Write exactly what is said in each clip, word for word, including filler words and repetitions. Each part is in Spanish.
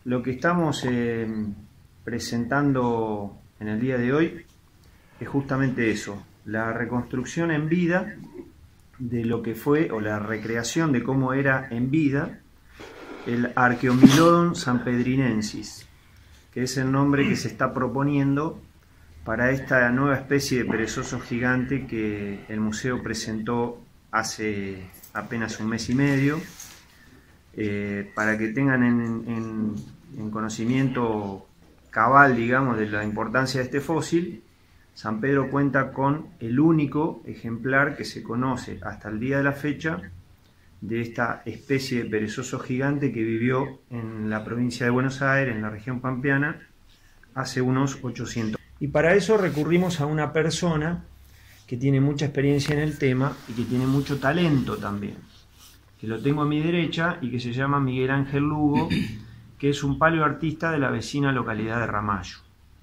Lo que estamos eh, presentando en el día de hoy es justamente eso, la reconstrucción en vida de lo que fue, o la recreación de cómo era en vida, el Archaeomylodon sanpedrinensis, que es el nombre que se está proponiendo para esta nueva especie de perezoso gigante que el museo presentó hace apenas un mes y medio. Eh, para que tengan en, en, en conocimiento cabal, digamos, de la importancia de este fósil, San Pedro cuenta con el único ejemplar que se conoce hasta el día de la fecha de esta especie de perezoso gigante que vivió en la provincia de Buenos Aires, en la región pampeana, hace unos ochocientos años. Y para eso recurrimos a una persona que tiene mucha experiencia en el tema y que tiene mucho talento también, que lo tengo a mi derecha y que se llama Miguel Ángel Lugo, que es un paleoartista de la vecina localidad de Ramallo.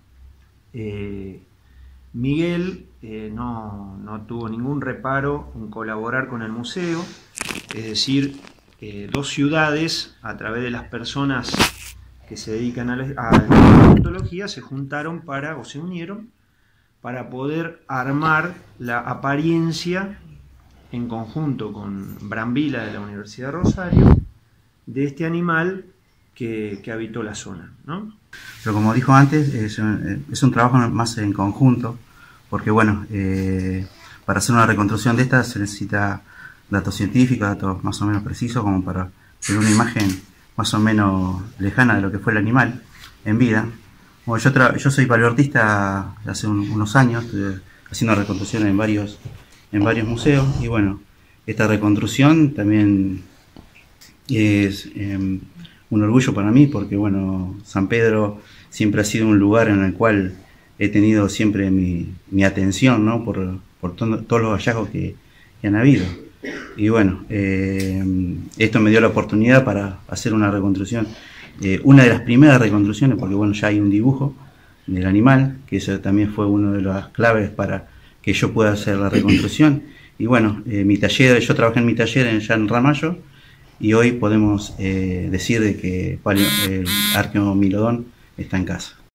Eh, Miguel eh, no, no tuvo ningún reparo en colaborar con el museo, es decir, eh, dos ciudades, a través de las personas que se dedican a la, a la paleontología, se juntaron para, o se unieron, para poder armar la apariencia en conjunto con Brambila de la Universidad de Rosario, de este animal que, que habitó la zona, ¿no? Pero como dijo antes, es un, es un trabajo más en conjunto, porque bueno, eh, para hacer una reconstrucción de esta se necesita datos científicos, datos más o menos precisos, como para tener una imagen más o menos lejana de lo que fue el animal en vida. Bueno, yo, tra yo soy paleoartista hace un, unos años, estuve haciendo reconstrucciones en varios en varios museos, y bueno, esta reconstrucción también es eh, un orgullo para mí, porque bueno, San Pedro siempre ha sido un lugar en el cual he tenido siempre mi, mi atención, ¿no? por, por to todos los hallazgos que, que han habido. Y bueno, eh, esto me dio la oportunidad para hacer una reconstrucción, eh, una de las primeras reconstrucciones, porque bueno, ya hay un dibujo del animal, que eso también fue una de las claves para que yo pueda hacer la reconstrucción. Y bueno, eh, mi taller, yo trabajé en mi taller en, ya en Ramallo, y hoy podemos eh, decir de que el Archaeomylodon está en casa.